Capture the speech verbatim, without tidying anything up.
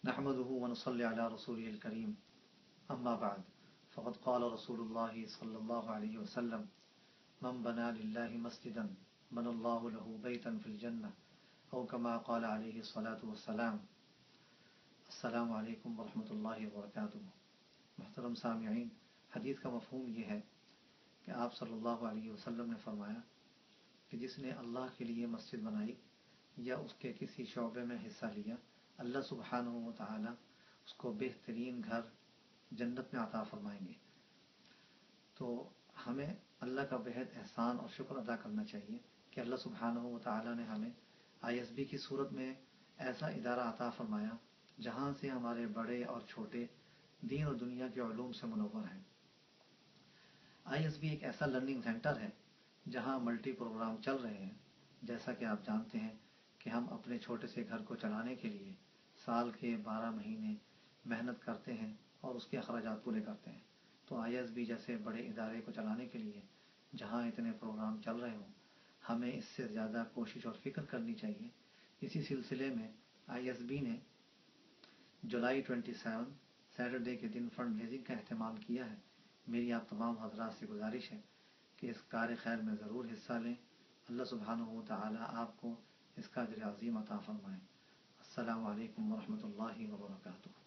نحمده ونصلي على رسوله الكريم أما بعد فقد قال رسول الله صلى الله عليه وسلم من بنى لله مسجدا بنى الله له بيتا في الجنة أو كما قال عليه الصلاة والسلام. السلام علیکم ورحمۃ اللہ وبرکاتہ. محترم سامعین، حدیث کا مفہوم یہ ہے کہ آپ صلی اللہ علیہ وسلم نے فرمایا کہ جس نے اللہ کے لیے مسجد بنائی یا اس کے کسی شعبے میں حصہ لیا، اللہ سبحانہ و تعالی اس کو بہترین گھر جنت میں عطا فرمائیں گے. تو ہمیں اللہ کا بہت احسان اور شکر ادا کرنا چاہیے کہ اللہ سبحانہ و تعالی نے ہمیں آئی ایس بی کی صورت میں ایسا ادارہ عطا فرمایا جہاں سے ہمارے بڑے اور چھوٹے دین اور دنیا کے علوم سے منور ہیں. آئی ایس بی ایک ایسا لرننگ سینٹر ہے جہاں ملٹی پروگرام چل رہے ہیں. جیسا کہ آپ جانتے ہیں کہ ہم اپنے چھوٹے سے گھر کو چلانے کے لیے سال کے بارہ مہینے محنت کرتے ہیں اور اس کے اخراجات پورے کرتے ہیں. تو آئی ایس بی جیسے بڑے ادارے کو چلانے کے لیے جہاں اتنے پروگرام چل رہے ہوں، ہمیں اس سے زیادہ کوشش اور فکر کرنی چاہیے. اسی سلسلے میں آئی ایس بی نے جولائی سیون سیٹرڈے کے دن فنڈ ریزنگ کا اہتمام کیا ہے. میری آپ تمام حضرات سے گزارش ہے کہ اس کار خیر میں ضرور حصہ لیں. اللہ سبحانہ و تعالی آپ کو اس کا اجر عظیم عطا فرمائے. السلام علیکم ورحمۃ اللہ وبرکاتہ.